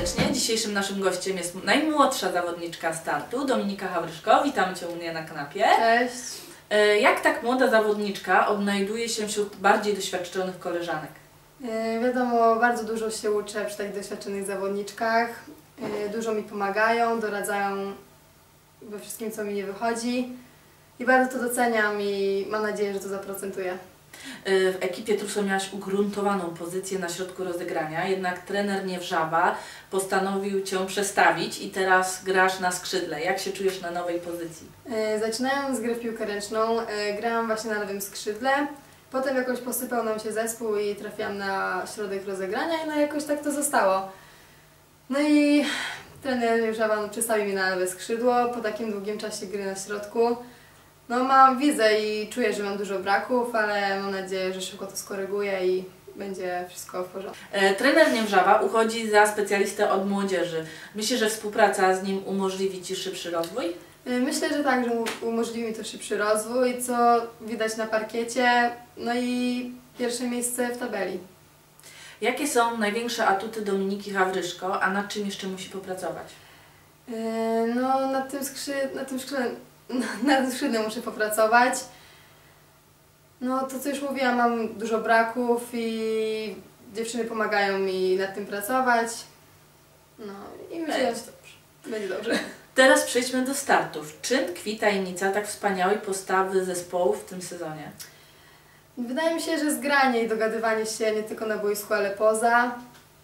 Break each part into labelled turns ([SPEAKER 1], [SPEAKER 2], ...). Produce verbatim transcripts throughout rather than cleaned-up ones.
[SPEAKER 1] serdecznie. Dzisiejszym naszym gościem jest najmłodsza zawodniczka startu, Dominika Hawryszko. Witamy Cię u mnie na kanapie.
[SPEAKER 2] Cześć.
[SPEAKER 1] Jak tak młoda zawodniczka odnajduje się wśród bardziej doświadczonych koleżanek?
[SPEAKER 2] Yy, wiadomo, bardzo dużo się uczę przy takich doświadczonych zawodniczkach. Yy, dużo mi pomagają, doradzają we wszystkim, co mi nie wychodzi. I bardzo to doceniam i mam nadzieję, że to zaprocentuje.
[SPEAKER 1] W ekipie Truso miałaś ugruntowaną pozycję na środku rozegrania, jednak trener Niewrzawa postanowił Cię przestawić i teraz grasz na skrzydle. Jak się czujesz na nowej pozycji?
[SPEAKER 2] Yy, zaczynając grę w piłkę ręczną, yy, grałam właśnie na lewym skrzydle. Potem jakoś posypał nam się zespół i trafiłam na środek rozegrania i no jakoś tak to zostało. No i trener Niewrzawa przestawił mi na lewe skrzydło po takim długim czasie gry na środku. No mam, widzę i czuję, że mam dużo braków, ale mam nadzieję, że szybko to skoryguję i będzie wszystko w porządku.
[SPEAKER 1] E, trener Niewrzawa uchodzi za specjalistę od młodzieży. Myślisz, że współpraca z nim umożliwi Ci szybszy rozwój?
[SPEAKER 2] Myślę, że tak, że umożliwi mi to szybszy rozwój, co widać na parkiecie, no i pierwsze miejsce w tabeli.
[SPEAKER 1] Jakie są największe atuty Dominiki Hawryszko, a nad czym jeszcze musi popracować?
[SPEAKER 2] Yy, no nad tym skrzydłem, nad tym skrzydłem, nad tym skrzydłem muszę popracować. No to co już mówiłam, mam dużo braków i dziewczyny pomagają mi nad tym pracować. No i myślę, że będzie dobrze.
[SPEAKER 1] Teraz przejdźmy do startów. Czym tkwi tajemnica tak wspaniałej postawy zespołu w tym sezonie?
[SPEAKER 2] Wydaje mi się, że zgranie i dogadywanie się nie tylko na boisku, ale poza.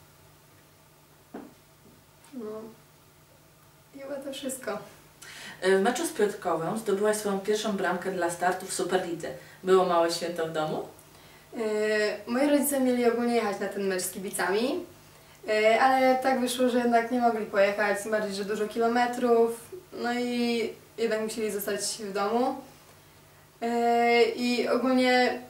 [SPEAKER 2] No i chyba to wszystko.
[SPEAKER 1] W meczu z Piotrkowem zdobyłaś swoją pierwszą bramkę dla startu w Superlidze. Było małe święto w domu?
[SPEAKER 2] Yy, moi rodzice mieli ogólnie jechać na ten mecz z kibicami, yy, ale tak wyszło, że jednak nie mogli pojechać, tym bardziej, że dużo kilometrów, no i jednak musieli zostać w domu. Yy, I ogólnie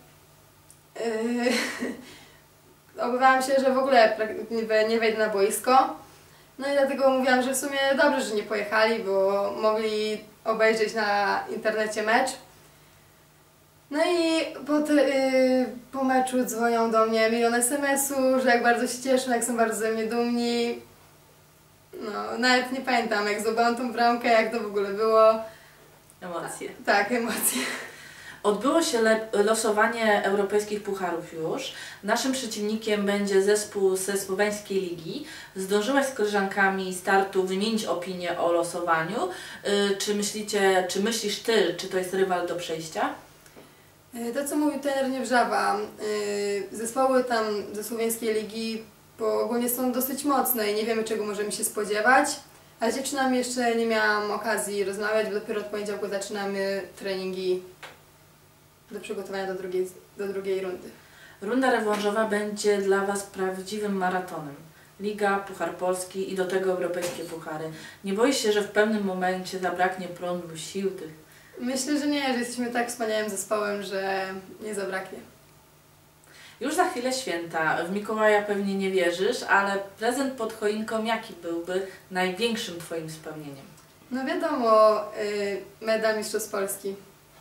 [SPEAKER 2] yy, obawiałam się, że w ogóle nie wejdę na boisko. No i dlatego mówiłam, że w sumie dobrze, że nie pojechali, bo mogli obejrzeć na internecie mecz. No i po, te, yy, po meczu dzwonią do mnie milion es em esu, że jak bardzo się cieszą, jak są bardzo ze mnie dumni. No, nawet nie pamiętam, jak zdobyłam tą bramkę, jak to w ogóle było.
[SPEAKER 1] Emocje.
[SPEAKER 2] A, tak, emocje.
[SPEAKER 1] Odbyło się losowanie europejskich pucharów już. Naszym przeciwnikiem będzie zespół ze słoweńskiej ligi. Zdążyłaś z koleżankami startu wymienić opinię o losowaniu. Yy, czy myślicie, czy myślisz Ty, czy to jest rywal do przejścia?
[SPEAKER 2] To co mówił trener Niewrzawa, yy, zespoły tam ze słoweńskiej ligi bo ogólnie są dosyć mocne i nie wiemy, czego możemy się spodziewać. A z dziewczynami jeszcze nie miałam okazji rozmawiać, bo dopiero od poniedziałku zaczynamy treningi do przygotowania do drugiej, do drugiej rundy.
[SPEAKER 1] Runda rewanżowa będzie dla Was prawdziwym maratonem. Liga, Puchar Polski i do tego europejskie puchary. Nie boisz się, że w pewnym momencie zabraknie prądu, sił tych?
[SPEAKER 2] Myślę, że nie, że jesteśmy tak wspaniałym zespołem, że nie zabraknie.
[SPEAKER 1] Już za chwilę święta. W Mikołaja pewnie nie wierzysz, ale prezent pod choinką jaki byłby największym Twoim spełnieniem?
[SPEAKER 2] No wiadomo, yy, medal Mistrzostw Polski.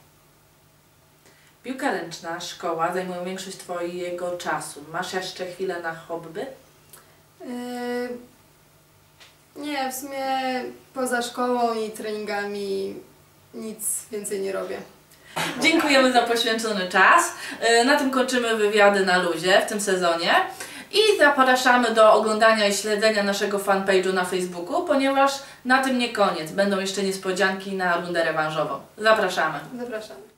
[SPEAKER 1] Piłka ręczna, szkoła zajmują większość Twojego czasu. Masz jeszcze chwilę na hobby?
[SPEAKER 2] Yy, nie, w sumie poza szkołą i treningami nic więcej nie robię.
[SPEAKER 1] Dziękujemy za poświęcony czas. Na tym kończymy wywiady na luzie w tym sezonie. I zapraszamy do oglądania i śledzenia naszego fanpage'u na Facebooku, ponieważ na tym nie koniec. Będą jeszcze niespodzianki na rundę rewanżową. Zapraszamy.
[SPEAKER 2] Zapraszamy.